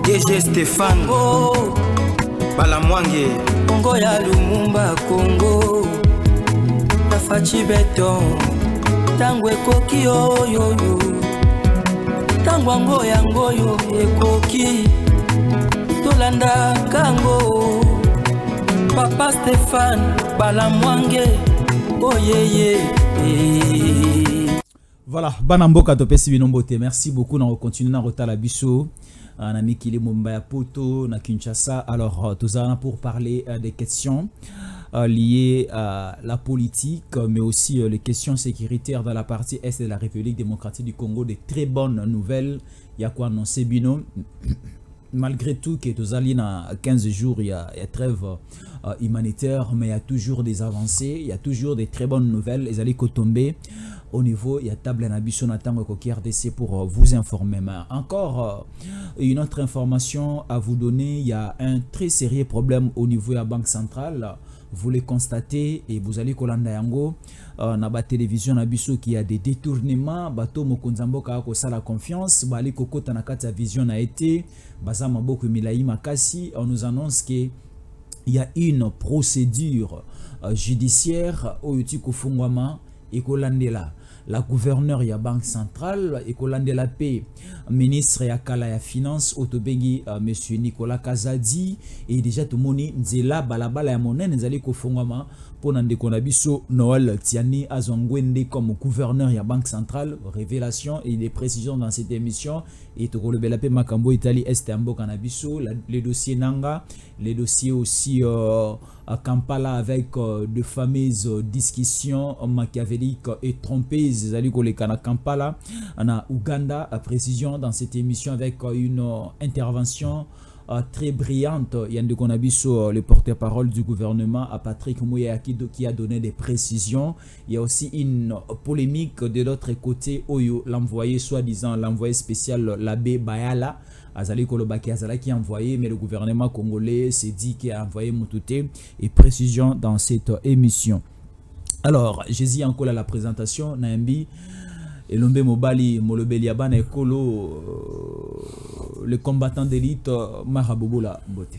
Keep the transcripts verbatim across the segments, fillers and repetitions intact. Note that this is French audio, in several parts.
D G Stéphane oh. Balamwange Congo ya Lumumba Congo Tafachi beton Tangwe koki oyo yo Tangwa ngoya ngoyo ekoki Tolanda kango Papa Stéphane Balamwange oh yeah yeah. Voilà, Banamboka topesi binombote. Merci beaucoup. On continue na rotala biso. On a mis qu'il est Mumbai Poto, na Kinshasa. Alors, tout ça pour parler euh, des questions euh, liées à la politique, mais aussi euh, les questions sécuritaires dans la partie est de la République démocratique du Congo. Des très bonnes nouvelles. Il y a quoi annoncer bino. Malgré tout, que tous allés dans quinze jours, il y a, il y a trêve euh, humanitaire, mais il y a toujours des avancées, il y a toujours des très bonnes nouvelles. Les allés tomber au niveau, il y a table en abisso Natango Koki R D C pour euh, vous informer. Mais encore euh, une autre information à vous donner, il y a un très sérieux problème au niveau de la Banque centrale. Vous les constatez et vous allez kolanda yango euh, na ba télévision na biso qui a des détournements bato mokonzambo ka ko sala confiance bali kokota na kati ya vision a été baza maboko milai makasi. On nous annonce que il y a une procédure euh, judiciaire au yuti kofungwama et kolandela la gouverneure ya banque centrale et kolandela paix ministre ya kala ya finance otobengi uh, monsieur Nicolas Kazadi et déjà tout moni nzela balabala ya monene nzali kofungwama pona ndeko na biso Noël Tiani Azongwende comme gouverneur ya banque centrale. Révélation et des précisions dans cette émission et to kolobela pe makambo Italie est ambo kanabiso les dossiers nanga, les dossiers aussi euh, à Kampala avec euh, de fameuses euh, discussions machiavéliques et trompeuses zali koleka na Kampala na Uganda. À précision dans cette émission avec euh, une euh, intervention Uh, très brillante. Yande Konabiso, uh, le porte-parole du gouvernement, à Patrick Mouya qui, qui a donné des précisions. Il y a aussi une uh, polémique de l'autre côté où l'envoyé, soi-disant l'envoyé spécial, l'abbé Bayala Azali Kolobaki Azala qui a envoyé, mais le gouvernement congolais s'est dit qu'il a envoyé Moutouté. Et précision dans cette uh, émission. Alors, j'ai dit encore à la présentation, Naimbi. Et l'ombe mobali molobeli abana ekolo le combattant d'élite Marabobola Mbote.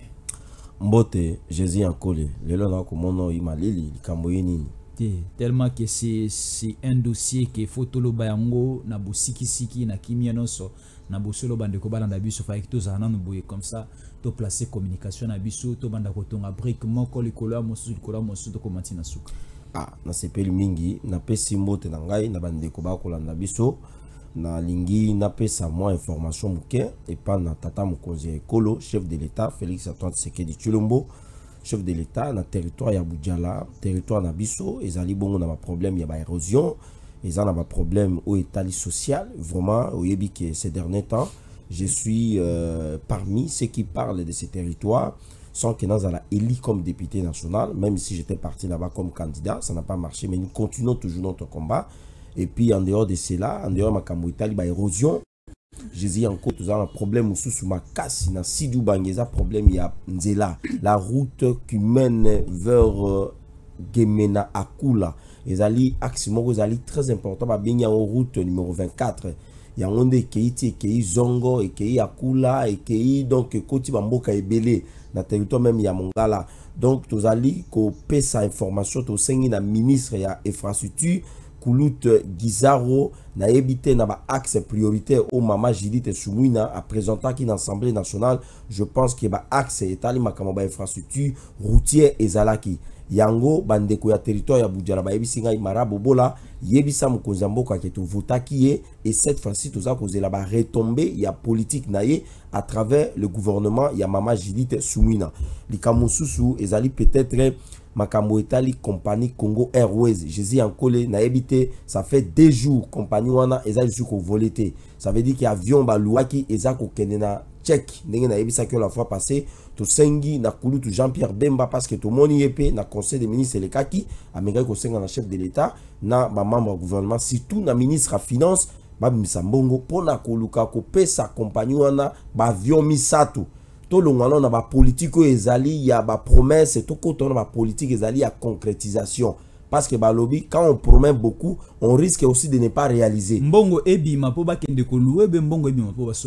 Mbote, Jésus Ankole, le lona komono imalili kamboyeni. Tellement que c'est c'est un dossier que fotolo bayango na bosiki siki na kimionoso na bosolo bande ko balanda biso fa ekto zana no boye comme ça to placer communication na biso to banda ko tonga brique moko likolo mosu likolo mosu to komati na suka. Ah, na sepeli mingi na pesi mbote na ngai na bandeko ba kolanda biso na lingi na pesa moi information muke et pas na tata mokonzi ekolo chef de l'état Félix Antoine Tshisekedi Tshilombo chef de l'état na territoire ya Boudjala territoire na biso ezali bongo na ba problème ya ba érosion ezana ba problème au état social vraiment oyebi que ces derniers temps je suis euh, parmi ceux qui parlent de ces territoires sans que nous allons élire comme député national, même si j'étais parti là-bas comme candidat, ça n'a pas marché, mais nous continuons toujours notre combat. Et puis en dehors de cela, en dehors de ma camouitali, bah érosion, je dis encore tout ça, un problème sous ma casse, na Sidou Bangeza, problème il y a Nzela, la route qui mène vers euh, Gemena Akula, les alliés axe Morozali très important, bah bien il y a une route numéro vingt-quatre. Il y a un des Keiti, Kei Zongo, et Kei Akula, et Kei donc Koti Bamboka et Belé, dans le territoire même il y a Mongala. Donc, tous allez qu'on paie sa information, tous allez na ministre ya infrastructure, Koulout Gizaro, na évité na ba axe prioritaire au Mama Judith Soumouina à présenter qui l'Assemblée nationale. Je pense que ba axe est allé makama ba infrastructure routière et Zalaki. Yango bandeko ya territoire ya Boudjala ba yebisinga Marabobola yebisa mokonzi mboka ke to votaki et cette fois-ci tout ça cause la ba retomber ya politique naie à travers le gouvernement ya Mama Judith Soumouina. Likamususu ezali peut-être makambo etali compagnie Congo Airways Jésus Ankole na ebité ça fait deux jours compagnie wana ezali sur ko volété ça veut dire que avion ba luaki ezako kenena check ndenge na ebisa que la fois passée to sengi na kulutu Jean-Pierre Bemba parce que tout moni epé na conseil des ministres le kaki amenga ko senga na chef de l'état na ba membre gouvernement surtout na ministre à finance ba misambongo pona koluka ko pesa compagnie wana ba avion misato to longana na ba politique ezali ya ba promesse to ko to na ba politique ezali ya concrétisation parce que ba lobby quand on promet beaucoup on risque aussi de ne pas réaliser mbongo ebima po ba kende ko louer be mbongo ebima po ba somba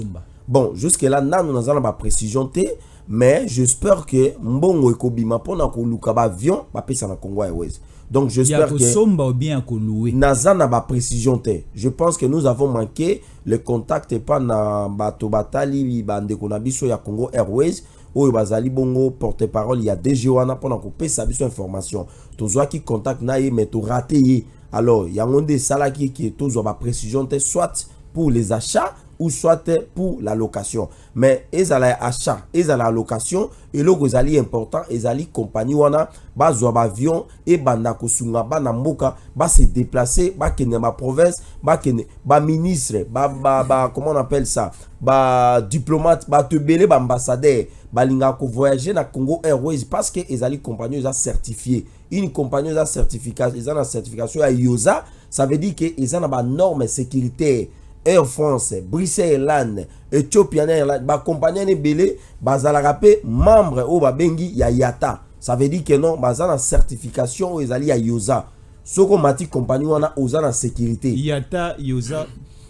Bon, jusque-là, nous avons pas précision, mais j'espère que mbongo ekobima pona ko luka ba avion ba pesa na Congo Airways. Donc j'espère que somba ou bien ko louer. Naza na ba précision te. Je pense que nous avons manqué le contact et pas na bato batali bande ko na biso ya Congo Airways ou bazali bongo porte-parole il y a D G wana pona ko pesa biso information. Tozwa ki contact na ye mais to raté ye. Alors, il y a un des salariés qui est toujours ma précision te soit pour les achats ou soit pour la location. Mais ils ont l'achat, ils ont la location et le gros important, ils ont compagnie wana ba zo avion et banda ko sunga ba na mboka ba se déplacer ba kene ma province ba kene ba ministre ba ba, ba comment on appelle ça ba diplomate ba te belé ba ambassadeur ba linga ko voyager na Congo Airways parce que ils ont compagnie ils ont certifié une compagnie ils ont certificat ils ont la certification à I O S A, ça veut dire que ils ont ba normes sécuritaires. Air France, Bruxelles Airlines, Ethiopian Airlines, ba compagnie ne belé, ba zalarape membre ou ba bengi ya yata. Ça veut dire que non, ba zana certification ou ezali ya yosa. Soko mati compagnie wana oza na sécurité. Yata yosa.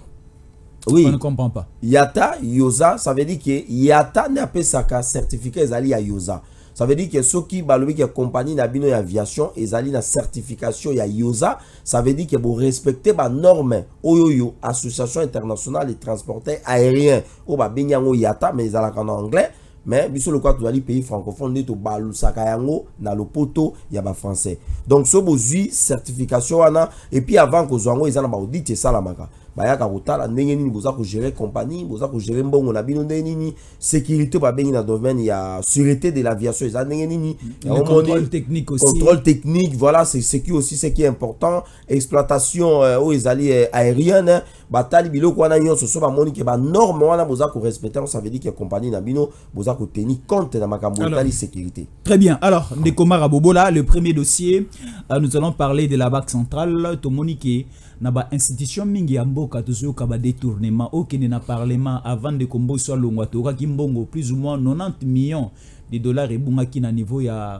Oui. On ne comprend pas. Yata yosa, ça veut dire que yata n'a pas sa certificat ezali ya yosa. Ça veut dire que ceux qui balobi que compagnie n'abino aviation ezali na certification ya I O S A, ça veut dire que vous respectez ba norme oyoyo association internationale des transporteurs aériens ou ba benyango yata mais ezala en anglais mais biso le quoi tu ali pays francophone ne to balu sakayango na lopoto ya ba français. Donc so bozui certification wana et puis avant que zongo ezana ba audit ça la maka. Bayaka kotala ndenge nini boza ko gérer compagnie boza ko gérer mbongo na bino ndenge nini sécurité ba bengi na domaine ya sûreté de l'aviation ça ndenge nini le contrôle technique aussi contrôle technique voilà c'est ce qui aussi ce qui est important exploitation euh, aux ezali euh, aérienne batali biloko wana nyonso so ba moni ke ba norme wana boza ko respecter ça veut dire que compagnie na bino boza ko tenir compte na makambo tali sécurité. Très bien. Alors Ndekoma Rabobola, le premier dossier euh, nous allons parler de la Banque centrale to monique na ba institution mingi ya mboka tozo ka ba détournement okene na parlement avant de kombo so longwa to ka kimbongo plus ou moins quatre-vingt-dix millions de dollars et bungaki na niveau ya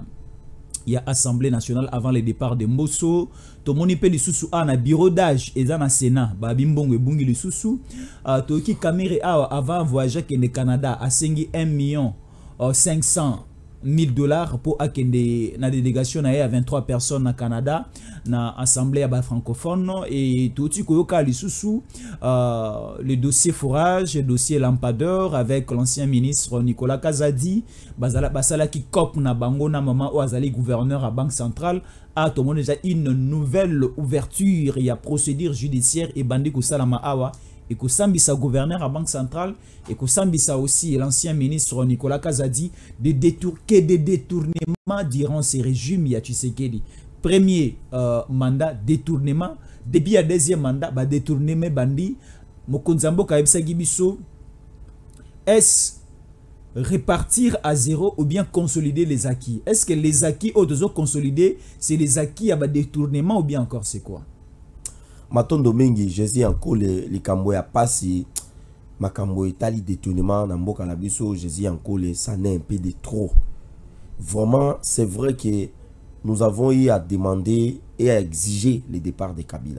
ya Assemblée nationale avant le départ de Mbosso to moni pe lisusu a na bureau d'âge eza na Sénat ba bimbongo ebungi lisusu uh, to ki caméré avant voyager ke ne Canada a sengi un million cinq cents mille dollars pour akende na délégation na ya vingt-trois personnes na Canada na assemblée ya ba francophone et tout ti koyoka lisusu euh, le dossier forage, le dossier lampadaire avec l'ancien ministre Nicolas Kazadi bazala basala ki cop na bango na maman o azali gouverneur à Banque centrale a tout déjà une nouvelle ouverture ya procédure judiciaire et bandi ko salama awa et que Sambisa gouverneur à Banque centrale et que Sambisa aussi l'ancien ministre Nicolas Kazadi de détour que des détournements durant ces régimes ya Tshisekedi. Premier euh, mandat détournement, depuis le deuxième mandat bah détournement bandi Mokonzambo Kaebsa Gibiso. Est-ce repartir à zéro ou bien consolider les acquis? Est-ce que les acquis au consolider c'est les acquis à bah détournement ou bien encore c'est quoi? Matondo mingi Jésus encore les les kambo ya pasi makambo etali détournement na mboka na biso Jésus encore les ça n'est un peu de trop. Vraiment c'est vrai que nous avons eu à demander et à exiger le départ de Kabila.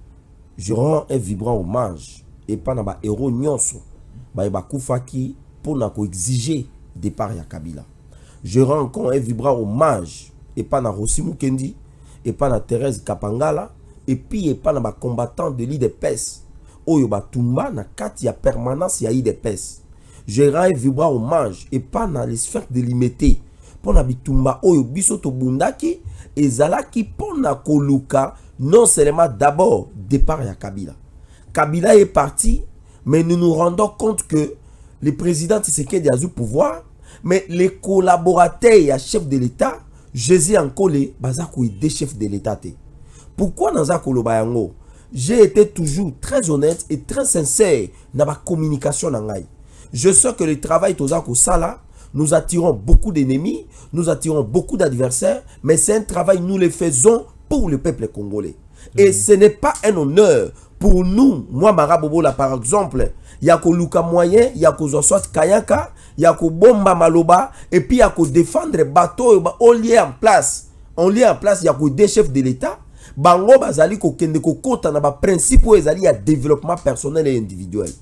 Je rends un vibrant hommage et pas na ba héros nyonso ba ba kufaki pour na ko exiger départ ya Kabila. Je rends encore un vibrant hommage et pas na Rossi Mukendi et pas na Thérèse Kapangala et puis et pas na ba combattant de l'I D P S oyo ba tumba na kati ya permanence ya I D P S. Je rends un vibrant hommage et pas na les sphères délimitées pour na bitumba oyo biso to bundaki ezalaki pour na koluka non seulement d'abord départ ya Kabila. Kabila est parti mais nous nous rendons compte que le président Tshisekedi a eu pouvoir mais les collaborateurs et chef de l'État Jésus encore les bazako des chefs de l'État. Pourquoi dans un kolobayango? J'ai été toujours très honnête et très sincère dans ma communication. Je sais que le travail Tozako Sala, nous attirons beaucoup d'ennemis, nous attirons beaucoup d'adversaires, mais c'est un travail, nous le faisons pour le peuple congolais. Mmh. Et ce n'est pas un honneur pour nous, moi Marabobola par exemple, il y a que Luka moyen, il y a que soit Kayaka, il y a que Bomba Maloba, et puis il y a que défendre bateau, on lié en place, on lié en place, il y a que des chefs de l'État. Bango bazali ko kende ko kota na ba principe ezali ya développement personnel et individuel.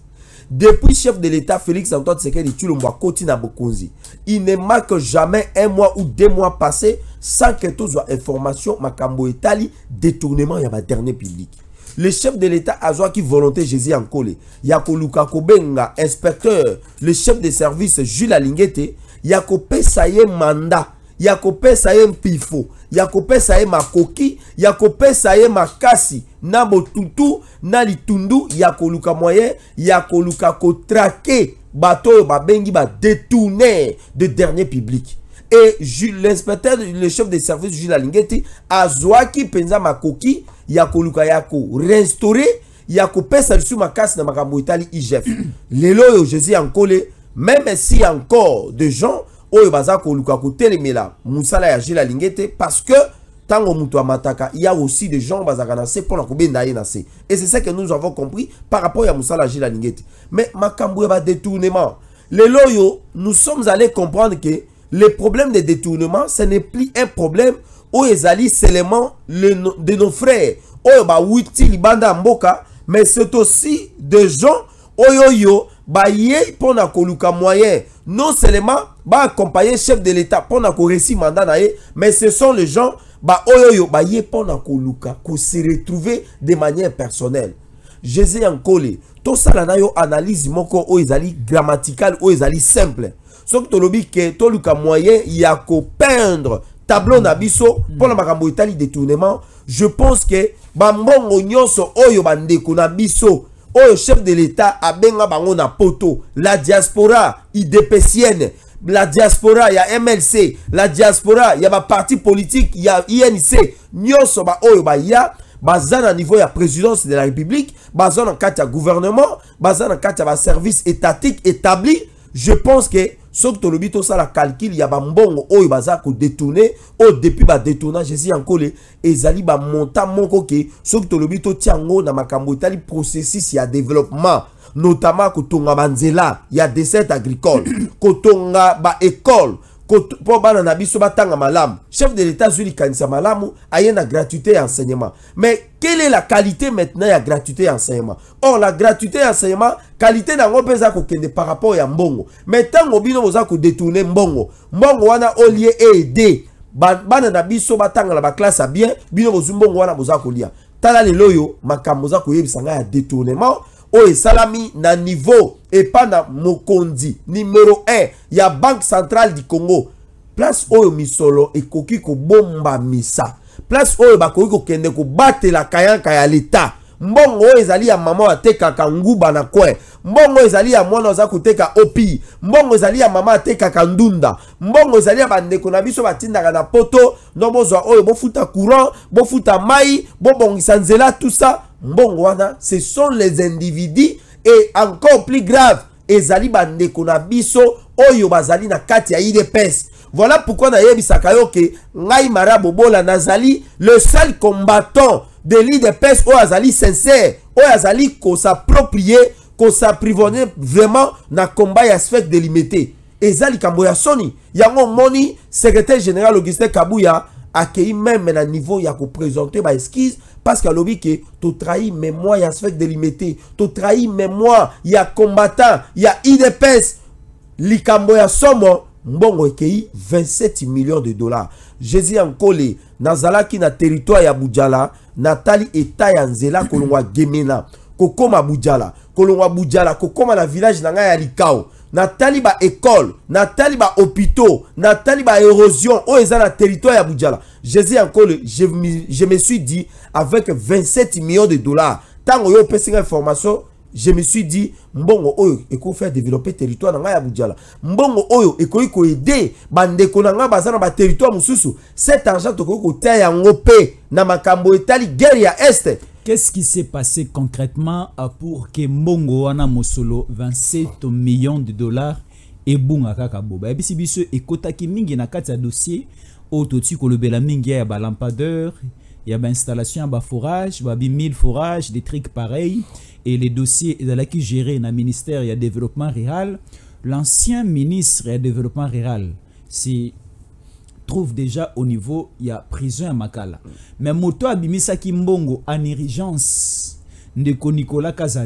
depuis chef de l'État Félix Antoine Tshisekedi Tshilombo Koti na Bokonzi, il ne manque jamais un mois ou deux mois passés sans que tout soit information makambo etali détournement ya ba dernier public. Le chef de l'État a qui volonté Jésus Ankole, Yako Luka Kobenga, inspecteur, le chef de service Jules Alingete, Yako Pesaye mandat, Yako Pesaye mpifo, Yako Pesaye makoki, Yako Pesaye makasi, na botutu, na litundu, Yako Luka moyen, Yako Luka ko traquer, bateau ba bengi ba détourner de dernier public. Et l'inspecteur, le chef de service Jules Alingete, a qui penza makoki, Yako Luka Yako restaurer, Yako pesa sur ma casse na makambo itali I G F. Lelo yo Jésus Ankole, même si encore de gens, oyo baza ko Luka ko telemela, musala ya Jules Alingete, parce que tango mutu amataka, il y a aussi des gens bazaka na se pour la kobenda na se. Et c'est ça que nous avons compris par rapport à musala Jules Alingete. Mais makambo ya ba détournement. Lelo yo, nous sommes allés comprendre que le problème de détournement, ce n'est plus un problème où ils allient seulement de nos frères. Où ba witi libanda mboka, mais c'est aussi des gens oyo yo ba yé pour na koluka moyen. Non seulement ba accompagner chef de l'État pour na ko récit mandat na ye, mais ce sont les gens ba oyo yo ba yé pour na koluka ko se retrouver de manière personnelle. Jésus Ankole, tout ça là na yo analyse moko o ezali grammatical o ezali simple. Sauf que tu que tout le moyen il y a qu'au peindre tableau nabiso pour la makambo itali détournement. Je pense que bambongo nyonso oyo bandeko nabiso oyo chef de l'État a benga bango na poto, la diaspora idépécienne, la diaspora il y a M L C, la diaspora il y a ba parti politique, il y a I N C, nyonso ba oyo ba ya bazana niveau ya présidence de la République, bazana kati gouvernement, bazana kati ba service étatique établi. Je pense que ce que tu as ça la calcul, il y a un bon oyo baza ko détourner au depuis ba détourner Jésus Ankole ezali ba montant moko ke ce que tu as tiango na makambo itali processus ya développement notamment ko tonga banzela ya dessert agricole ko tonga ba école pour bana na biso batanga malam chef de l'État zuli kanisa malamu ayena gratuité et enseignement. Mais quelle est la qualité maintenant ya gratuité et enseignement? Or la gratuité et enseignement qualité na ngopeza ko kende par rapport ya mbongo. Mais tango bino boza ko détourner mbongo mbongo wana au lieu aider bana na biso batanga la ba classe a bien bino bozumbongo wana boza ko lia tala lelo yo makambo za ko yebisanga ya détournement o salami na niveau et pas na mokondi numéro un ya Banque Centrale du Congo place oyo misolo ekoki ko bomba misa place oyo bakoki ko kende ko battre la kayanka ya l'État mbongo oyo ezali ya mama ateka kanguba na kwe mbongo ezali ya mwana za kuteka opi mbongo ezali ya mama ateka kandunda mbongo ezali ya bandeko na biso batindaka na poto no bozwa oyo bofuta courant bofuta mai bobongisa nzela tout ça mbongo wana ce sont les individus et encore plus grave ezali bandeko na biso oyo bazali na kati ya I D P S. Voilà pourquoi na yebisaka yo ke ngai Marabo Bola nazali le seul combattant de l'I D P S oyo azali sincère oyo azali ko s'approprier ko s'apprivoyer vraiment na combat ya spectre délimité ezali kambo ya soni yango moni secrétaire général Augustin Kabuya accueilli même na niveau ya ko présenter ba esquisse parce que lobi que tu trahis mémoire ya spectre délimité tu trahis mémoire ya combattant ya I D P S likambo ya somo mbongo ekei vingt-sept millions de dollars. Jésus Ankole nazalaki na territoire ya Bujala natali eta ya nzela kolongwa Gemena kokoma Bujala kolongwa Bujala kokoma na village na ngai ya Likao natali ba école natali ba hôpitaux natali ba érosion o eza na territoire ya Bujala. Jésus Ankole je, je me suis dit avec vingt-sept millions de dollars tango yo pesinga information je me suis dit mbongo oyo eko faire développer territoire na nga ya Bujala mbongo oyo eko iko aider bandeko na nga bazana ba territoire mususu cet argent toko ko ta yango pe na makambo etali guerre ya est. Qu'est-ce qui s'est passé concrètement pour que mbongo wana mosolo vingt-sept millions de dollars et bunga kaka boba et bisi biso ekotaki mingi na kati ya dossier o toti ko lobela mingi ya ba lampadaire il y a ba installation ya ba forage ba mille forages des trucs pareils. Et les dossiers qui gérés dans le ministère du développement rural, l'ancien ministre du développement rural se trouve déjà au niveau, il y a prison à Makala. Mais Moto Abimisa Kimbongo en urgence de Nicolas Kazadi.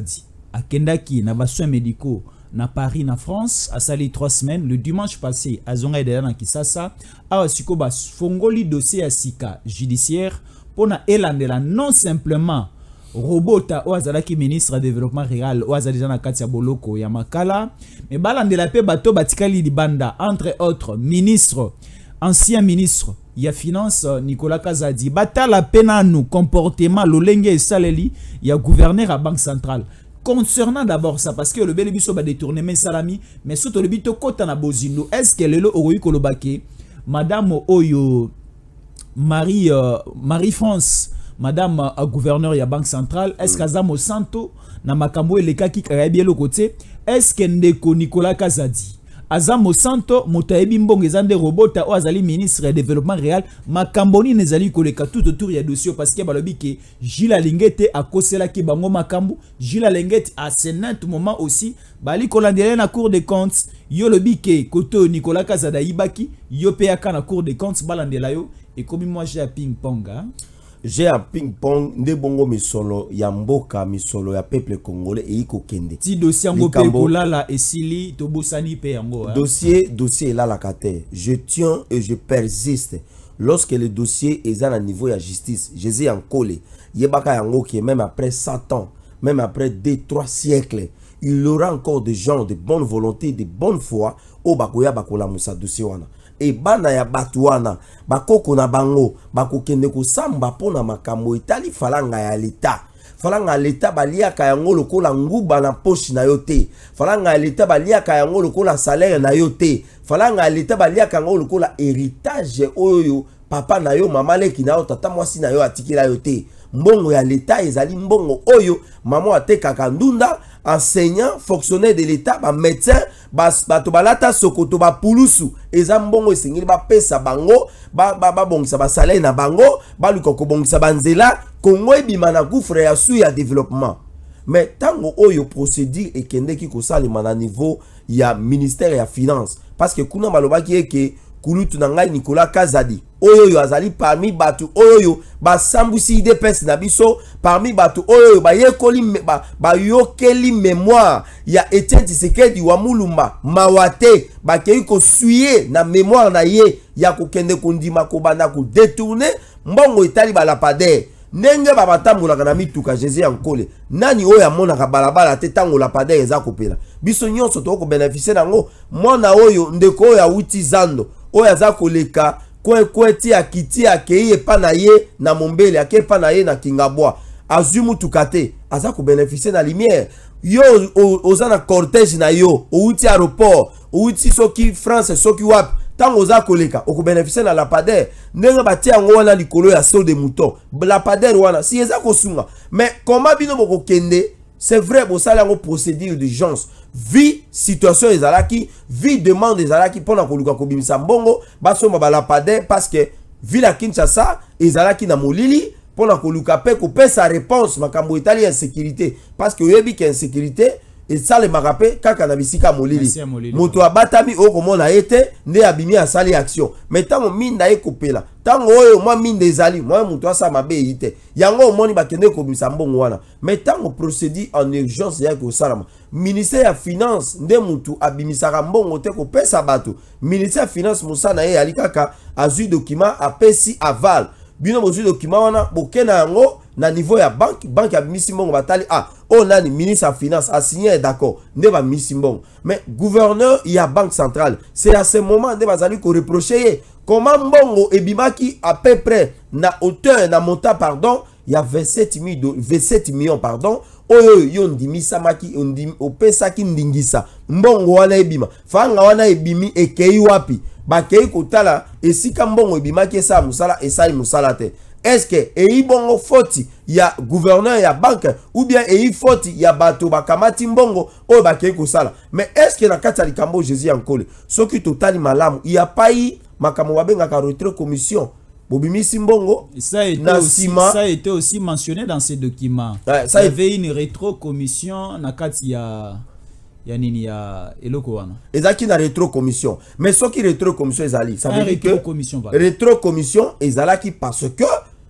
à Kendaki na soins médicaux na Paris na France a sali trois semaines le dimanche passé à zonga de na Kisasa a siko ba fongoli dossier à sika judiciaire pour na elandela non simplement Robota Oazalaki ministre de développement rural Oazalizana Katia Boloko Yamakala mais balandela pe bato batikali libanda entre autres ministre ancien ministre ya finance Nicolas Kazadi batala pena nous comportement lolenge et saleli ya gouverneur à banque centrale concernant d'abord ça parce que le bel biso ba détourner mes salami mais surtout le bito kota na bozindo est-ce que lelo oyi kolobake madame Oyo Marie euh, Marie France madame euh, gouverneur ya banque centrale est-ce que Azamo Santo na makambo eleka ki karabi le côté est-ce que ndeko Nicolas Kazadi Azamo Santo motaebi mbongo ezande robota o azali ministre de développement réel makamboni nezali koleka tout autour ya dossier parce que balobi ke Gilles Lingete a kosela ki bango makambu Gilles Lingete à ce moment aussi bali kolandela na cour des comptes yo lobi ke koto Nicolas Kazada ibaki yo pe aka na cour des comptes balandela yo et comme moi j'ai un ping pong hein? J'ai un ping-pong de bongo misolo ya mboka misolo ya peuple congolais et iko kende. Ti dossier ngo pe kolala esili to bosani pe yango. Dossier dossier là la kate. Je tiens et je persiste. Lorsque le dossier est à un niveau de justice, je dis en collé. Yebaka yango qui même après cent ans, même après deux trois siècles, il y aura encore des gens de bonne volonté, de bonne foi au bakoya bakola musa dossier wana. Et bana ya batuana bakoko na bango bakokende ko samba pona makambo itali falanga ya leta falanga leta balia ka yango lokola nguba na poche na yote falanga leta balia ka yango lokola salaire na yote falanga leta balia ka yango lokola héritage oyo papa na yo mama leki na yo tata mwasi na yo atikila yote mbongo ya leta ezali mbongo oyo mama atekaka ndunda enseignant fonctionnaire de l'état ba médecin bas bato balata sokoto ba pulusu eza mbongo esengeli ba pesa bango ba ba, ba bongisa ba salaire na bango ba lukoko bongisa banzela Kongo ebima na gouffre ya su ya développement mais tango oyo procédure ekendeki ko salima na niveau ya ministère ya finance parce que kuna balobaki eke kulutu na ngai Nicolas Kazadi oyo yo azali parmi batu oyo yo ba sambusi ide pes na biso parmi batu oyo yo ba yekoli ba, ba yokeli mémoire ya Etienne Tshisekedi wa Mulumba mawate ba kei ko suye na mémoire na ye ya ko kende kondima ko bana ko détourner mbongo itali ba lapader nenge ba batambola na mituka Jésus ankole nani oyo amonaka balabala te tango lapader eza kopela biso nyonso to ko bénéficier nango mwana oyo ndeko oyo awuti zando oyo aza koleka kwe kweti akiti akei epa na ye na mombele ake epa na ye na kingabwa azumu tukate aza ko bénéficier na lumière yo oza na cortège na yo outi aéroport outi soki France soki wap tango oza koleka oko bénéficier na lapader ndenge batia yango wana likolo ya sol de mouton lapader wana si eza kosunga mais comment bino boko kende c'est vrai bo sala yango procédure d'urgence vi situation ezalaki vi demande ezalaki pona koluka kobimisa mbongo basomba ba lapader parce que vi la Kinshasa ezalaki na molili pona koluka pe ko pesa réponse makambo itali insécurité parce que yebi ki insécurité et ça le marape kaka na bisika molili moto abatami oko mona ete nde abimi asali action mais tango minda ekopela tango oyo moi minde ezali moi moto asa mabe ite yango moni bakende ko bisa mbongo wana mais tango procédure en urgence ya ko salama ministère ya finance nde mutu abimisaka mbongo te ko pesa bato ministère ya finance musana ye alikaka azui document apesi aval bino bozui document wana bokena yango na niveau ya banque banque ya bimisi mbongo batali ah oh nani ministre ya finance a signé d'accord nde ba bimisi mbongo mais gouverneur ya banque centrale c'est à ce moment nde bazali ko reprocher comment mbongo ebimaki à peu près na hauteur na montant pardon il y a vingt-sept millions pardon oyo yo ndimisa maki ondim opesa ki ndingisa mbongo wana ebima fanga wana ebimi ekei wapi bakei kotala esika mbongo ebimaki esa musala esali musala te est-ce que ei bongo foti ya gouverneur ya banque ou bien ei foti ya bato bakamati mbongo oyo bakei kosala mais est-ce que na kati ya likambo Jésus ankole soki totali malamu il y a pas eu makambo babengaka retrait commission bobimisi mbongo ça a été aussi, ça a été aussi mentionné dans ces documents ouais, ça il y avait une rétro-commission na kati ya ya nini ya eloko wana ezaki na rétro-commission mais soki rétro-commission ezali ça veut dire que rétro-commission rétro-commission ezalaki parce que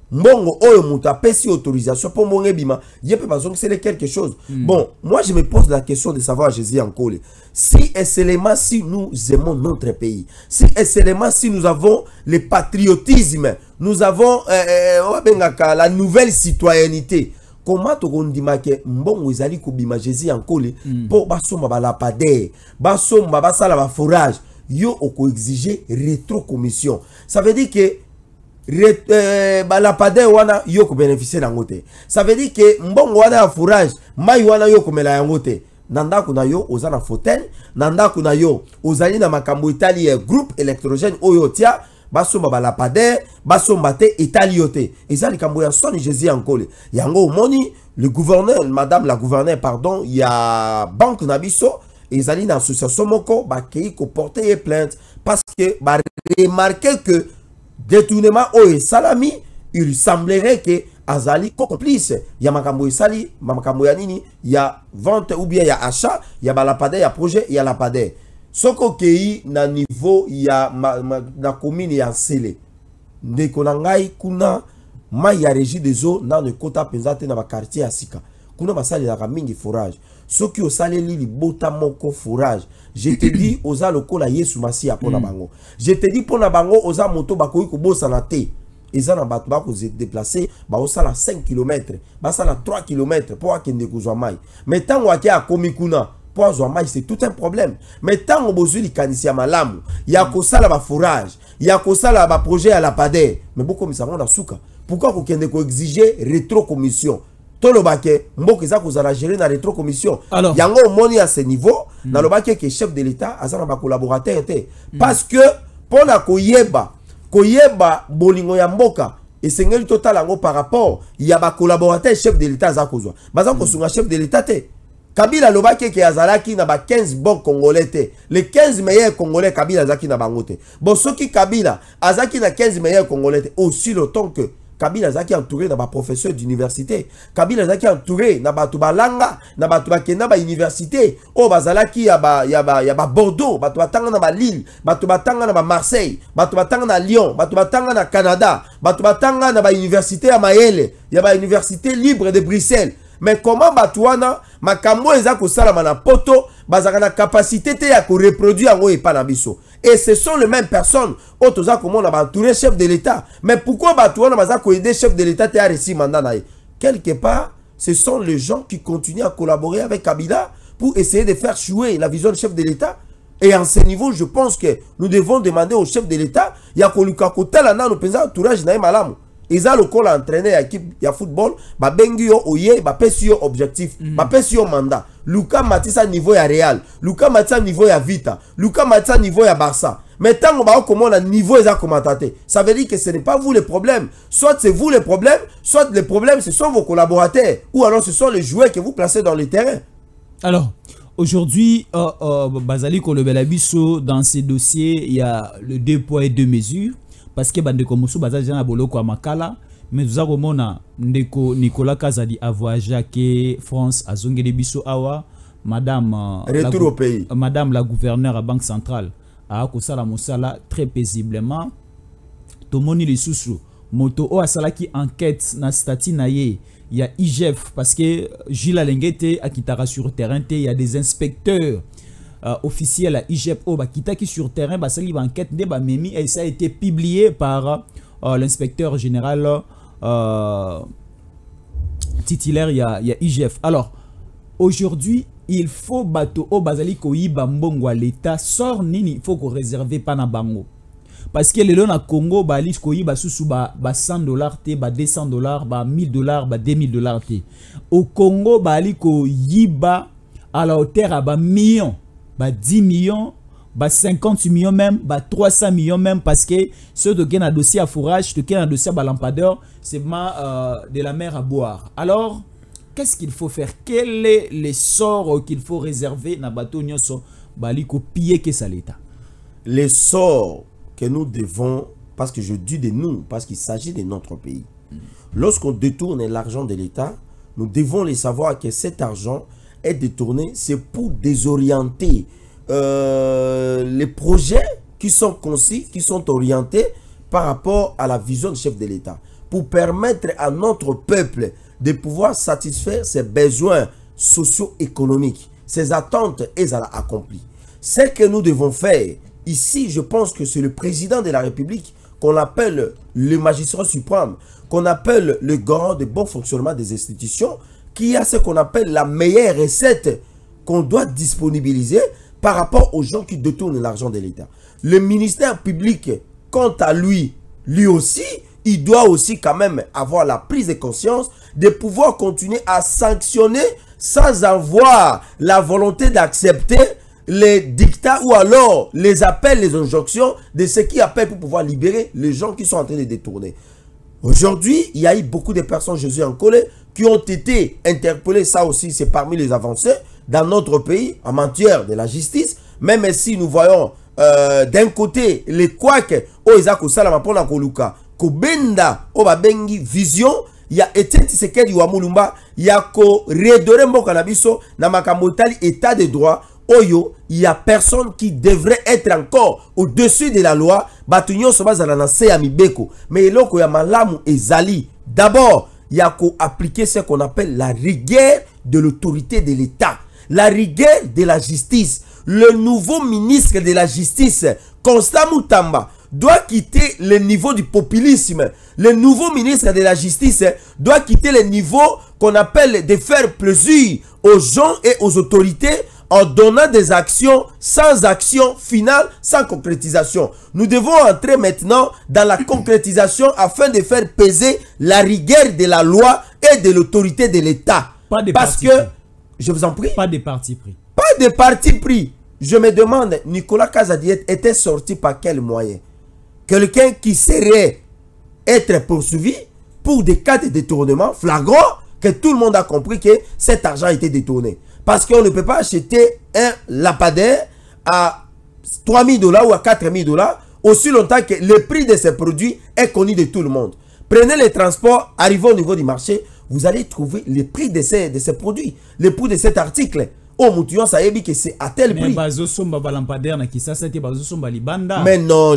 Mbongo oyo muta pesi autorisation pour mon bima, il peut pas c'est quelque chose. Mm. Bon, moi je me pose la question de savoir Jésus en Kole. Si et seulement si nous aimons notre pays, si et seulement si nous avons le patriotisme, nous avons euh, euh, la nouvelle citoyenneté. Comment on dit que mbongo ezali ko bima Jésus en Kole pour basoma ba la pade, basoma ba sala ba forage, yo oko exiger rétro commission. Ça veut dire que Re, euh, ba la pade wana yo ko bénéficier na ngote. Ça veut dire que mbongo wana ya fourrage, mai wana yo ko mela ya ngote. Nanda kuna yo ozana fauteuil, nanda kuna yo ozali na makambo itali groupe électrogène oyo tia, basomba ba la pade, basomba te itali yote. Ezali kambo ya soni Jésus en Kole. Yango moni le gouverneur, madame la gouverneure pardon, il y a banque nabiso, ezali na association moko ba kei ko porter plainte parce que ba remarquer que détournement au salami, il semblerait que Azali complice. Il y a makambo sali, makambo ya nini, il y a vente ou bien il y a achat, il y a balapade, il y a projet, il y a lapade. Soko kei na niveau il y a na commune ya Sele. Ndeko nangai kuna ma ya régie des eaux na ne kota penzate na ba quartier ya Sika. Kuna basali la mingi forage. Soki o saleli li bota moko forage. Je te dis oza lokola Yesu Masi apona bango. Je te dis pona bango oza moto bakoyi ko bosa na te. Eza na bato bako se déplacer ba osala cinq kilomètres, ba sala trois kilomètres pour akende kozwa mai. Mais tango akia akomi kuna pour azwa mai c'est tout un problème. Mais tango bozuli li kanisia malamu, ya ko sala ba forage, ya ko sala ba projet à la pade. Mais beaucoup misamo na suka. Pourquoi ko kende ko exiger rétro commission? Tolobake mboka za kozala gérer na rétro commission. Yango moni à ce niveau, mm. na lobake que chef de l'état azana ba collaborateur était mm. parce que pour la koyeba, koyeba bolingo ya mboka et sengeli total yango par rapport il y a ba collaborateur chef de l'état za kozwa. Baza ko sunga chef de l'état te. Kabila lobake ke azalaki na ba quinze bons congolais te. Les quinze meilleurs congolais Kabila zaki na bango te. Bon soki Kabila azaki na quinze meilleurs congolais te aussi longtemps que Kabila zaki entouré na ba professeur d'université. Kabila zaki entouré na ba tubalanga, na ba tubakenda ba université. O bazalaki ya ba ya ba ya ba Bordeaux, ba tubatanga na ba Lille, ba tubatanga na ba Marseille, ba tubatanga na Lyon, ba tubatanga na Canada, ba tubatanga na ba université ya Mayele, ya ba université libre de Bruxelles. Mais comment batuana makambo eza ko sala na poto bazaka na capacité te ya ko reproduire ngo epa na biso. Et ce sont les mêmes personnes autoza comment on a entouré chef de l'état. Mais pourquoi batuana bazaka ko aider chef de l'état te a reçu mandat na. Quelque part, ce sont les gens qui continuent à collaborer avec Kabila pour essayer de faire jouer la vision du chef de l'état. Et en ce niveau, je pense que nous devons demander au chef de l'état ya ko luka ko tala na no penza entourage na malamu. Ils ont le col entraîné à l'équipe de football, ba bengi yo oye, ba pesi yo objectif, mm. ba pesi yo mandat. Luka Matissa niveau ya Real, Luka Matissa niveau ya Vita, Luka Matissa niveau ya Barça. Mais tant qu'on va comment le niveau est à commenter, ça veut dire que ce n'est pas vous le problème. Soit c'est vous le problème, soit le problème ce sont vos collaborateurs, ou alors ce sont les joueurs que vous placez dans le terrain. Alors, aujourd'hui, euh, euh, Bazali Kolobelabiso, dans ces dossiers, il y a le deux poids et deux mesures. Parce que bande komusu bazaji na boloko à makala mais nous avons ndeko Nicolas Kazadi a voyagé à France à Zongeli biso awa madame retour au pays madame la gouverneure à Banque centrale a kosala mosala très paisiblement tomoni les sous moto o asala qui enquête na stati na ye il y a I G F parce que Gilles Alengete a kitara sur terrain il y a des inspecteurs Euh, officiel à I G F O bah, qui qui sur terrain bah, ça enquête de bah, Memi et ça a été publié par euh, l'inspecteur général euh, titulaire il y a, y a I G F. Alors aujourd'hui il faut bateau au bazali koyiba mbongo à l'état sort nini il faut qu'on réserve pas na bango parce que le long na Congo bah lis koyiba sous bah, bah cent dollars te bah deux cents dollars bah mille dollars bah deux mille dollars te au Congo bah li koyiba à la hauteur à bah millions bah dix millions, bah cinquante millions même, bah trois cents millions même parce que ceux qui ont un dossier à fourrage, ceux qui ont un dossier à lampadaire, c'est euh, de la mer à boire. Alors, qu'est-ce qu'il faut faire? Quel est les sorts qu'il faut réserver dans le bateau Nyoso Baliko piller que ça l'État? Les sorts que nous devons, parce que je dis de nous, parce qu'il s'agit de notre pays. Mm. Lorsqu'on détourne l'argent de l'État, nous devons les savoir que cet argent est détourné, c'est pour désorienter euh, les projets qui sont concis, qui sont orientés par rapport à la vision du chef de l'État. pour permettre à notre peuple de pouvoir satisfaire ses besoins socio-économiques, ses attentes et à accomplir. Ce que nous devons faire, ici, je pense que c'est le président de la République qu'on appelle le magistrat suprême, qu'on appelle le garant de bon fonctionnement des institutions, qui a ce qu'on appelle la meilleure recette qu'on doit disponibiliser par rapport aux gens qui détournent l'argent de l'État. Le ministère public, quant à lui, lui aussi, il doit aussi quand même avoir la prise de conscience de pouvoir continuer à sanctionner sans avoir la volonté d'accepter les dictats ou alors les appels, les injonctions de ceux qui appellent pour pouvoir libérer les gens qui sont en train de détourner. Aujourd'hui, il y a eu beaucoup de personnes, Jésus en colère, qui ont été interpellées. Ça aussi, c'est parmi les avancées dans notre pays en matière de la justice. Même si nous voyons euh, d'un côté les couacs, Oezako Salama pour la Koluka, Kobenda, Obabengi, Vision, il y a Etienne Tshisekedi Wamulumba, il y a ko redore mboka na biso na makamotali état de droit. Oyo, il y a personne qui devrait être encore au-dessus de la loi. Batunyo soba na se ya mibeko. Mais eloko ya malamu ezali. D'abord, il y a qu'à appliquer ce qu'on appelle la rigueur de l'autorité de l'État. La rigueur de la justice. Le nouveau ministre de la justice, Constant Moutamba, doit quitter le niveau du populisme. Le nouveau ministre de la justice doit quitter le niveau qu'on appelle de faire plaisir aux gens et aux autorités en donnant des actions sans action finale, sans concrétisation. Nous devons entrer maintenant dans la concrétisation afin de faire peser la rigueur de la loi et de l'autorité de l'État. Parce que, pris. je vous en prie, pas de parti pris. Pas de parti pris. Je me demande, Nicolas Kazadiet était sorti par quel moyen? Quelqu'un qui serait être poursuivi pour des cas de détournement flagrant, que tout le monde a compris que cet argent a été détourné. Parce qu'on ne peut pas acheter un lampadaire à trois mille dollars ou à quatre mille dollars aussi longtemps que le prix de ces produits est connu de tout le monde. Prenez les transports, arrivez au niveau du marché, vous allez trouver le prix de ces, de ces produits, le prix de cet article. Oh, Moutouan, ça y est, que c'est à tel prix. Mais non,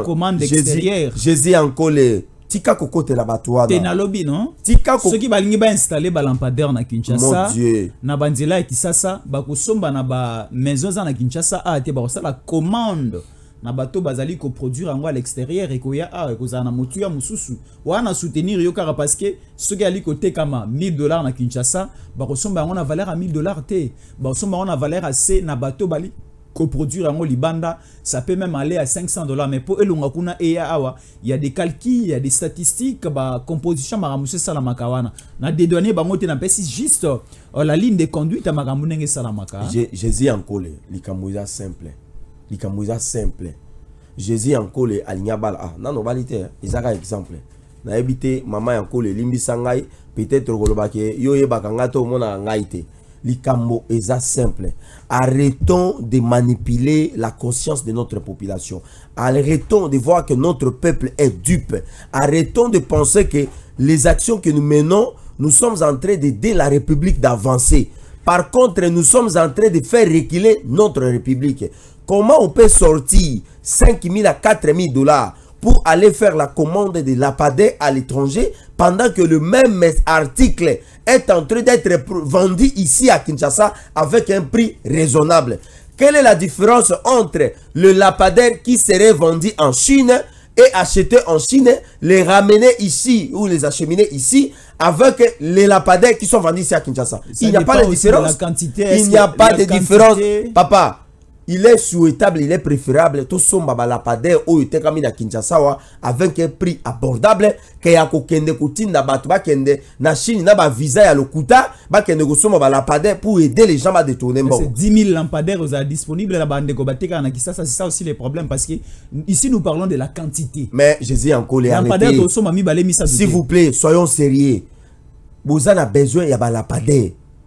Jésus, Jésus encore les... Tika koko te la batoua te na lobby non tika koko ceux qui balingi ba installer ba lampadaire na Kinshasa mon Dieu na banzela ya Kisasa ba kosomba na ba maison za na Kinshasa a te ba la commande na bato bazali ko produire yango à l'extérieur et ko ya a ko za na motu ya mususu wana soutenir yo kara parce que ceux qui ali ko te kama mille dollars na Kinshasa ba kosomba yango na valeur à mille dollars te ba kosomba yango na valeur à C na bato bali coproduire en Libanda, ça peut même aller à cinq cents dollars. Mais pour Elongakuna et Awa, il y a des calculs, il y a des statistiques, bah, composition Maramousse Salamakawana. Na dédouané, bah, moi, tu n'as pas si juste la ligne de conduite à Maramounenge Salamaka. Jésus en colère, l'Ikamouza simple. L'Ikamouza simple. Jésus en colère, Alignabal, ah, non, non, balité, ils ont un exemple. Na habité, maman en colère, Limbi Sangai, peut-être Golobake, Yoye Bakangato, Mona Ngaite. Likambo est simple. Arrêtons de manipuler la conscience de notre population. Arrêtons de voir que notre peuple est dupe. Arrêtons de penser que les actions que nous menons, nous sommes en train d'aider la République d'avancer. Par contre, nous sommes en train de faire reculer notre République. Comment on peut sortir cinq mille à quatre mille dollars pour aller faire la commande de lampadaires à l'étranger pendant que le même article est en train d'être vendu ici à Kinshasa avec un prix raisonnable? Quelle est la différence entre le lampadaire qui serait vendu en Chine et acheté en Chine, les ramener ici ou les acheminer ici avec les lampadaires qui sont vendus ici à Kinshasa? Il n'y a pas de différence. Il n'y a pas de différence. Papa, il est souhaitable, il est préférable tout son baba lampadaire ou te kami na Kinshasa avec un prix abordable que ya ko kende kutinda batu ba kende na Chine na ba visa ya lokuta ba kende ko somba ba lampadaire pour aider les gens à détourner bon. C'est dix mille lampadaires aux disponibles la bande ko bateka na Kinshasa, c'est ça aussi les problèmes parce que ici nous parlons de la quantité. Mais Jésus en colère. Lampadaire to somba mi balé mi sa. S'il vous plaît, soyons sérieux. Vous en avez besoin ya ba lampadaire.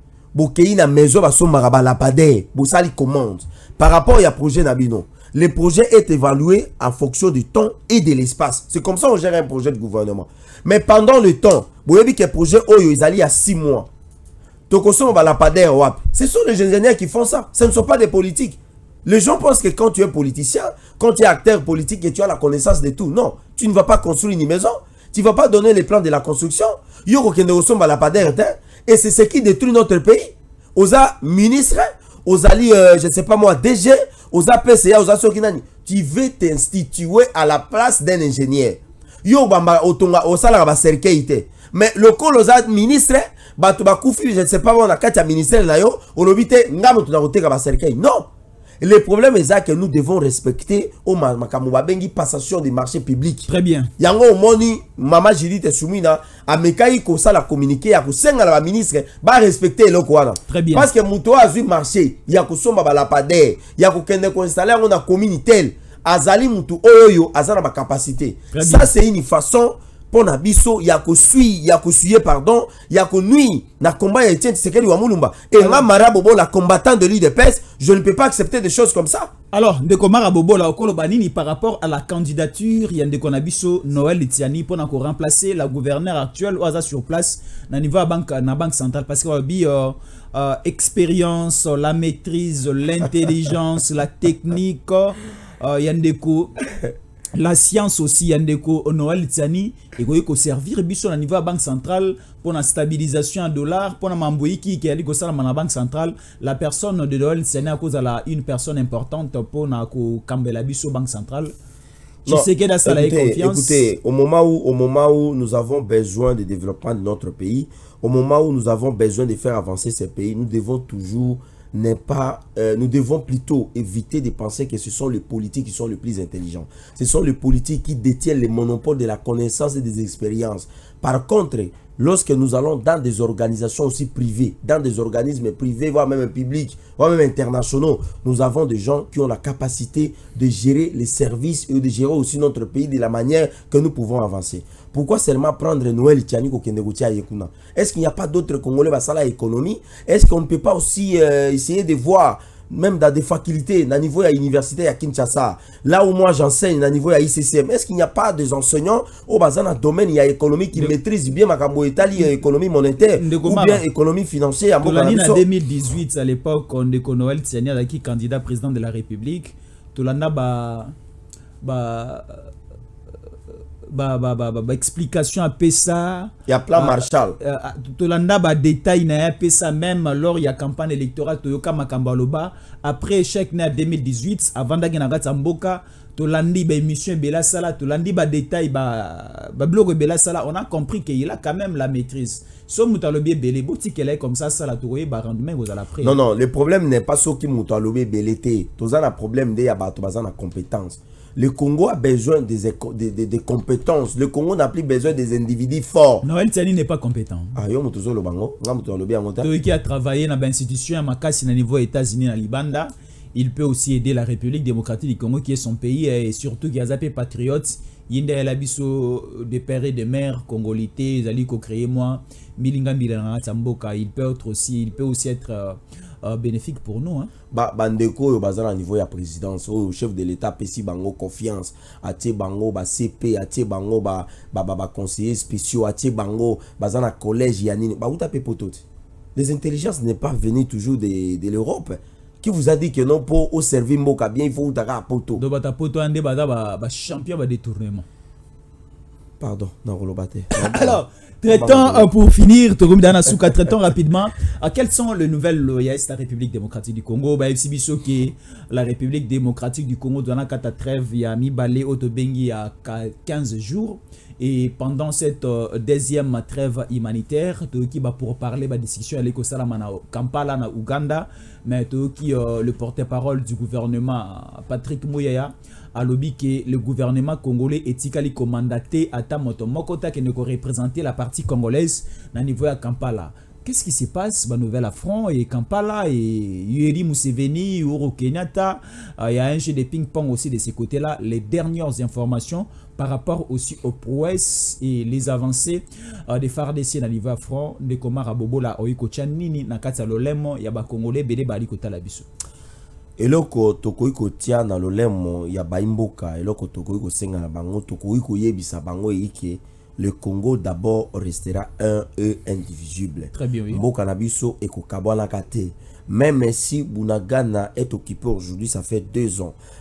Bokei na maison ba somba ba lampadaire, vous sali commande. Par rapport à projet Nabino, le projet est évalué en fonction du temps et de l'espace. C'est comme ça qu'on gère un projet de gouvernement. Mais pendant le temps, vous voyez que le projet Oyo est allé à six mois. Ce sont les ingénieurs qui font ça. Ce ne sont pas des politiques. Les gens pensent que quand tu es politicien, quand tu es acteur politique et tu as la connaissance de tout, non, tu ne vas pas construire une maison. Tu ne vas pas donner les plans de la construction. Et c'est ce qui détruit notre pays. Aux ministres, aux alliés, euh, je ne sais pas moi, D G, aux A P C A, aux Asokinani. Tu veux t'instituer à la place d'un ingénieur. Yo bamba otonga osala ba cercueil. Mais le col aux ministres, batu bakufi, je ne sais pas moi, on a quatre ministères là yo, on obite ngam tu na oteka ba cercueil. Non. Le problème est que nous devons respecter au bengi passation des marchés publics. Très bien. Yango moni mama Judith Soumina amekai ko sala communiquer ya ko senga la ministre ba respecter le quoi. Très bien. Parce que muto a vu marché, ya ko somba ba lapader, ya ko kende ko installer on a communauté, azali mutu oyo azana ba capacité. Ça c'est une façon pour nabiso ya ko sui ya ko suyer pardon, ya ko nuit na combat ya tient sekeli wa mulumba. Et nga marabobo la combattant de l'U D P S, je ne peux pas accepter des choses comme ça. Alors, Ndeko Marabobo la okolo banini par rapport à la candidature, il y a Ndeko Nabiso Noël Etiani pour remplacer la gouverneure actuelle ou sur place na niveau à banque na banque centrale parce que bi euh, euh, expérience, la maîtrise, l'intelligence, la technique, euh, il y a Ndeko la science aussi, Yandeko Noël Etiani et ko servir biso na niveau à banque centrale pour la stabilisation en dollars pour la mamboyi qui qui a dit que ça la banque centrale la personne de Noël Etiani à cause de la une personne importante pour na ko kambela biso banque centrale. Tu sais que dans ça la confiance. Écoutez, au moment où au moment où nous avons besoin de développement de notre pays, au moment où nous avons besoin de faire avancer ce pays, nous devons toujours n'est pas, euh, nous devons plutôt éviter de penser que ce sont les politiques qui sont les plus intelligents. Ce sont les politiques qui détiennent les monopoles de la connaissance et des expériences. Par contre, lorsque nous allons dans des organisations aussi privées, dans des organismes privés, voire même publics, voire même internationaux, nous avons des gens qui ont la capacité de gérer les services et de gérer aussi notre pays de la manière que nous pouvons avancer. Pourquoi seulement prendre Noël Etiani au Kendegoutia Yekuna? Est-ce qu'il n'y a pas d'autres Congolais dans la économie? Est-ce qu'on ne peut pas aussi euh, essayer de voir, même dans des facultés, dans le niveau de l'université à Kinshasa, là où moi j'enseigne, dans le niveau de I C C M, est-ce qu'il n'y a pas des enseignants au bazar dans le domaine il y a économie qui de... maîtrisent bien ma économie monétaire de... ou bien économie financière? En deux mille dix-huit, à l'époque, on est Noël Etiani qui candidat président de la République. Tolanda ba ba Bah, bah, bah, bah, explication à Pessa. Il y a plan Marshall. Tolanda ba détail na Pessa même lors il y a campagne électorale Toyoka Makambaloba après échec na deux mille dix-huit avant d'agir na Mboka Tolandi ba émission Bela Sala Tolandi ba détail ba ba blog Bela Sala on a compris qu'il a quand même la maîtrise. So Moutalobi Belé boutique elle est comme ça ça la tourer ba rendement vous allez après. Non non, le problème n'est pas ce qui Moutalobi Belé té. Tozana problème de ya ba tobazana compétence. Le Congo a besoin des, des, des, des compétences. Le Congo n'a plus besoin des individus forts. Noël Etiani n'est pas compétent. Ah, yo mutuzo lo bango, nga mutuzo lo biango ta. Toi qui a travaillé dans l'institution à Makasi na niveau États-Unis à Libanda, il peut aussi aider la République démocratique du Congo qui est son pays et surtout qui a zappé patriote. Yinde el abiso de père et de mère congolité, zali ko créer moi milinga milanga tamboka, il peut être aussi il peut aussi être euh, euh, bénéfique pour nous hein. Ba bandeko yo bazana niveau ya présidence au chef de l'état pesi bango confiance, atie bango ba C P, atie bango ba ba ba, ba conseillers spéciaux, atie bango bazana collège yanini ba uta pe potote. Les intelligences n'est pas venu toujours de de l'Europe. Qui vous a dit que non pour au servir Mboka bien il faut utaka poto. Do bata poto ande bada ba ba champion ba détournement. Pardon, non relobate. Alors, traitons euh, pour finir, traitons rapidement. À quelles sont les nouvelles loyalistes de la République démocratique du Congo? Bah, F C B S O qui la République démocratique du Congo dans la cata trêve, il y a mis balé Otobengi il y a quinze jours. Et pendant cette euh, deuxième trêve humanitaire, qui va pour parler de discussion avec Kampala, na Ouganda, mais qui euh, le porte-parole du gouvernement, Patrick Mouyaya, a lobby que le gouvernement congolais est commandaté à Tamoto Mokota qui ne représenter la partie congolaise au niveau de Kampala. Qu'est-ce qui se passe? Bah, Nouvel Affront et Kampala et Yoweri Museveni, Uhuru Kenyatta. Il euh, y a un jeu de ping-pong aussi de ces côtés-là. Les dernières informations par rapport aussi aux prouesses et les avancées euh, des F A R D C dans Nouvel Affront de Komara Bobola Oiko Chanini Nakata Lolemo Yaba Congolais Bede Baliko Talabiso. Eloko tokoiko tia na lolemo ya baimboka eloko tokoiko senga na bango tokoiko yebisa bango ike le Congo d'abord restera un et indivisible. Très bien, oui. Mboka na biso eko kabwana kate. Même si Bunagana est occupé aujourd'hui, ça fait deux ans.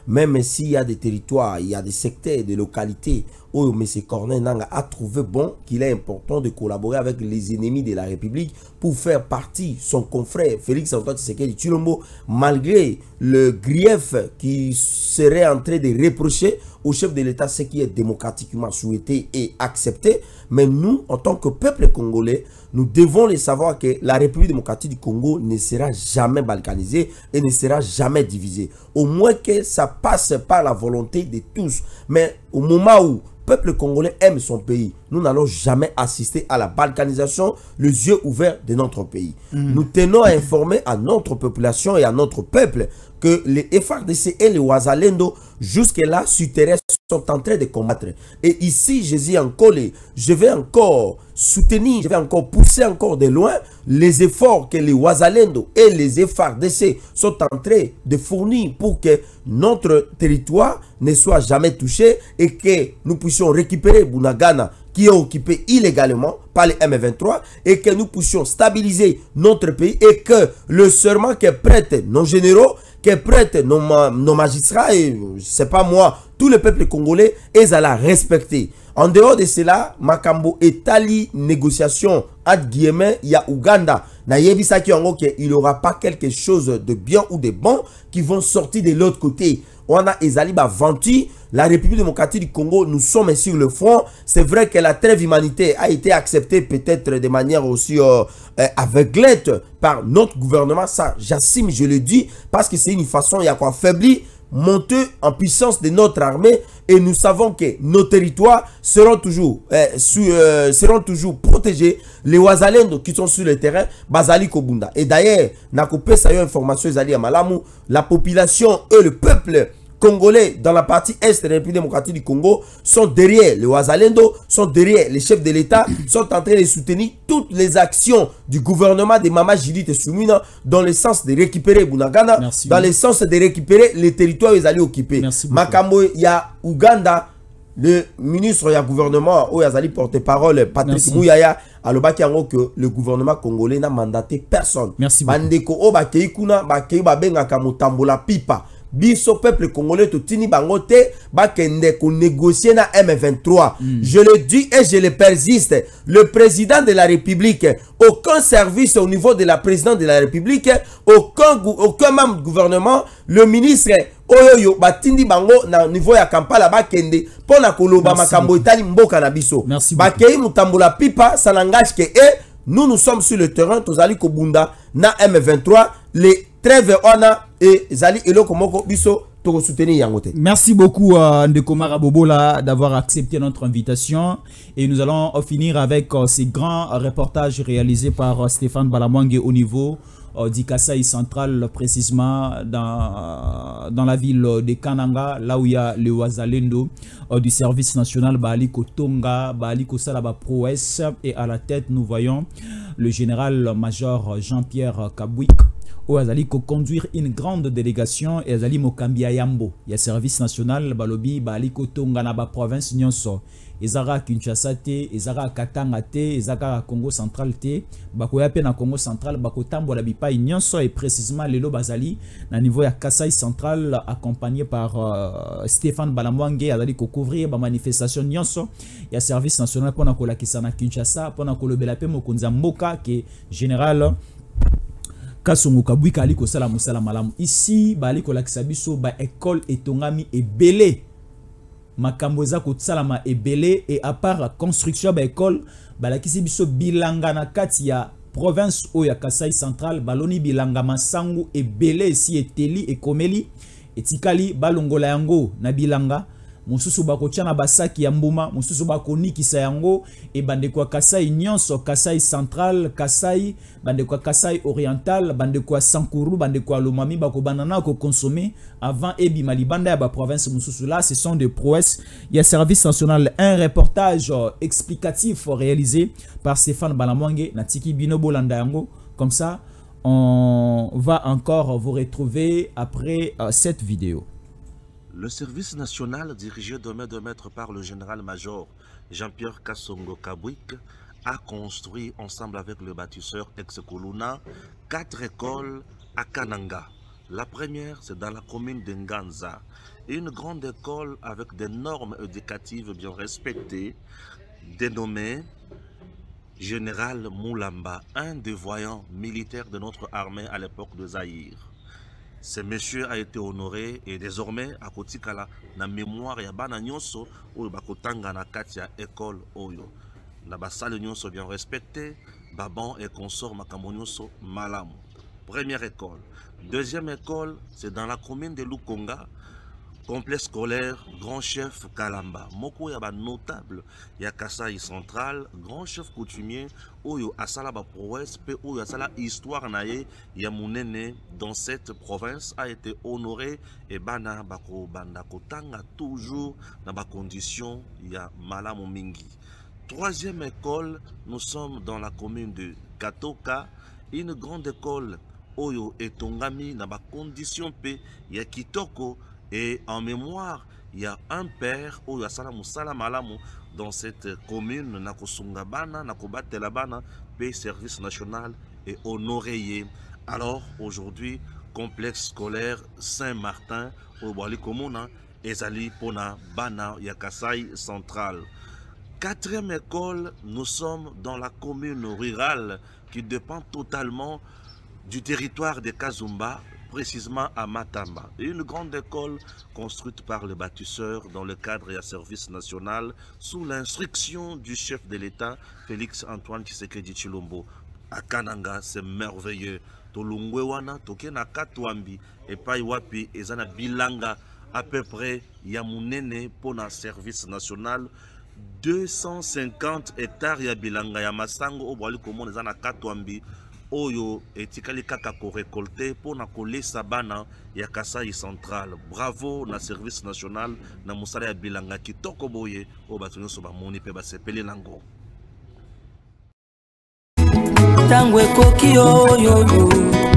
même s'il y a des territoires, il y a des secteurs, des localités où M. Corneille Nangaa a trouvé bon qu'il est important de collaborer avec les ennemis de la République pour faire partie son confrère Félix Antoine Tshisekedi Tshilombo, malgré le grief qui serait en train de reprocher au chef de l'État ce qui est démocratiquement souhaité et accepté. Mais nous, en tant que peuple congolais, nous devons le savoir que la République démocratique du Congo ne sera jamais balkanisée et ne sera jamais divisée. Au moins que ça passe par la volonté de tous. Mais au moment où le peuple congolais aime son pays, nous n'allons jamais assister à la balkanisation, les yeux ouverts de notre pays. Mmh. Nous tenons à informer à notre population et à notre peuple que les F A R D C et les Wazalendo, jusque-là, sur terrain, sont en train de combattre. Et ici, je dis encore, je vais encore soutenir, je vais encore pousser encore de loin les efforts que les Wazalendo et les F A R D C sont en train de fournir pour que notre territoire ne soit jamais touché et que nous puissions récupérer Bunagana qui est occupé illégalement par les M vingt-trois et que nous puissions stabiliser notre pays et que le serment que prêtent nos généraux, que prêtent nos, nos magistrats et c'est pas moi, tout le peuple congolais est à la respecter. En dehors de cela, Makambo etali négociation entre guillemets, il y a Ouganda. Na yebisaki yango que il n'y aura pas quelque chose de bien ou de bon qui vont sortir de l'autre côté. On a Ezali Bavanti, la République démocratique du Congo, nous sommes sur le front. C'est vrai que la trêve humanitaire a été acceptée peut-être de manière aussi euh, euh, aveuglette par notre gouvernement. Ça, j'assume, je le dis, parce que c'est une façon, il y a quoi affaiblir, monter en puissance de notre armée. Et nous savons que nos territoires seront toujours, euh, sous, euh, seront toujours protégés. Les Wazalendo qui sont sur le terrain, Bazali Kobunda. Et d'ailleurs, Nakopé Sayo information Zali Amalamu, la population et le peuple congolais dans la partie est de la République démocratique du Congo sont derrière les Wazalendo, sont derrière les chefs de l'État, sont en train de soutenir toutes les actions du gouvernement de Mama Judith Soumina dans le sens de récupérer Bunagana, Merci dans beaucoup. le sens de récupérer les territoires où ils allaient occuper. Makambo, il y a Ouganda, le ministre du gouvernement, où il porte-parole, Patrick Mouyaya, alobaki yango que le gouvernement congolais n'a mandaté personne. Merci beaucoup. Bandeko o bakei kuna bakei babengaka motambola pipa. Biso peuple congolais to tini bangote bakende ko négocier na M vingt-trois. Mm. Je le dis et je le persiste. Le président de la République, aucun service au niveau de la présidente de la République, aucun aucun membre du gouvernement, le ministre oyoyo batindi bango na niveau ya Kampala bakende pona koloba makambo etali mboka na biso. Bakei mutambola pipa ça n'engage que et nous nous sommes sur le terrain tozali ko bunda na M vingt-trois les trêve ona et zali eloko moko biso to soutenir yangote. Merci beaucoup uh, Ndeko Marabobola d'avoir accepté notre invitation et nous allons uh, finir avec uh, ces grands uh, reportages réalisés par uh, Stéphane Balamwange au niveau uh, du Kasaï central, précisément dans, uh, dans la ville uh, de Kananga, là où il y a le Wazalendo uh, du service national Bali Kotonga, Bali Kosalaba Prouesse, et à la tête nous voyons le général-major Jean-Pierre Kabouik où Azali ko conduire une grande délégation et Azali Mokambia Yambo. Il y a service national Balobi Bali Kotonga na ba province nyonso. Ezara Kinshasa te, Ezara Katanga te, Ezara Congo central te, bakoya pe na Congo central bakotambo la bipa nyonso et précisément lelo bazali na niveau ya Kasai central accompagné par uh, Stéphane Balamwange Azali ko couvrir ba manifestation nyonso. Il y a service national pona ko lakisa na Kinshasa pona ko lobela pe mokonza mboka ke général Kasongo Kabouika ali ko sala musala malamu ici bali ko lakisa biso ba école etongami ebele makambo eza ko salama ebele et à part construction ba école balakisi biso bilanga na kati ya province o ya Kasai central baloni bilanga masangu ebele ici eteli ekomeli etikali balongola yango na bilanga mususu bakotia na basaki ya mbuma mususu bakonikisa yango e bandeko Kasai nyonso Kasai central Kasai bandeko Kasai oriental bandeko Sankuru bandeko Lomami bakobandana ko consommer avant ebi malibanda ya ba province mususu là ce sont des prouesses. Il y a service national un reportage euh, explicatif réalisé par Stéphane Balamwange na tiki bino bolanda yango comme ça on va encore vous retrouver après euh, cette vidéo. Le service national dirigé de main de maître par le général-major Jean-Pierre Kasongo Kabouik a construit ensemble avec le bâtisseur ex-Koluna quatre écoles à Kananga. La première, c'est dans la commune de Nganza, une grande école avec des normes éducatives bien respectées, dénommée Général Moulamba, un des voyants militaires de notre armée à l'époque de Zaïre. Ce monsieur a été honoré et désormais à Kotikala na mémoire ya bana nyonso oyo bakotanga na kati ya école oyo. Na basale nyonso bien respecté, baban et consort makambo nyonso malamu. Première école. Deuxième école, c'est dans la commune de Lukonga, complexe scolaire Grand Chef Kalamba. Moko ya ba notable ya Kasai Central, grand chef coutumier oyo asala ba prouesse pe oyo asala histoire naye ya munene dans cette province a été honoré et bana bako banda kotanga toujours dans ba condition ya malamu mingi. Troisième école, nous sommes dans la commune de Katoka, une grande école oyo etongami na ba condition pe ya kitoko. Et en mémoire, il y a un père, Oyo Asala Musala Malamu, dans cette commune, Nakosungabana, Nakobatelabana, paix service national et honoré. Alors, aujourd'hui, complexe scolaire Saint-Martin, au Boali Komona, Ezali Pona, Bana, Yakasai Central. Quatrième école, nous sommes dans la commune rurale qui dépend totalement du territoire de Kazumba, précisément à Matamba. Une grande école construite par les bâtisseurs dans le cadre et à service national sous l'instruction du chef de l'État, Félix Antoine Tshisekedi Tshilombo. À Kananga, c'est merveilleux. Tolungwewana, Tokena Katwambi, et Paiwapi, et Zana Bilanga, à peu près, Yamunene, pour un service national. deux cent cinquante hectares ya Bilanga, ya Masango, au Boali Komon, et Zana Katwambi. Oyo etikali kaka ko récolter pour na kolesa bana ya Kasai Central. Bravo na service national na musala ya Bilanga kitoko boye o batunyo so ba moni pe ba sepeli lango. Tangwe koki oyo yo